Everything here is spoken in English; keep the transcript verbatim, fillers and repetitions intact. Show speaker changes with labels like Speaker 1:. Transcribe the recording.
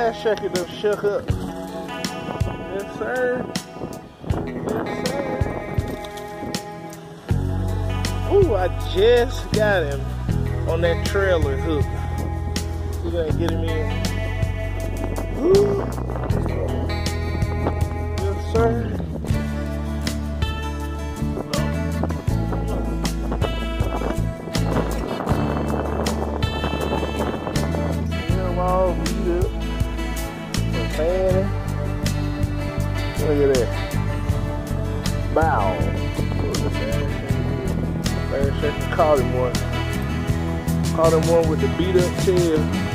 Speaker 1: last shaker done shook up. Yes, sir. Yes, sir. Ooh, I just got him on that trailer hook. You gotta get him in. Ooh. Yes, sir. All beat up. Look at that. Bow. Last second caught him one. Caught him one with the beat up tail.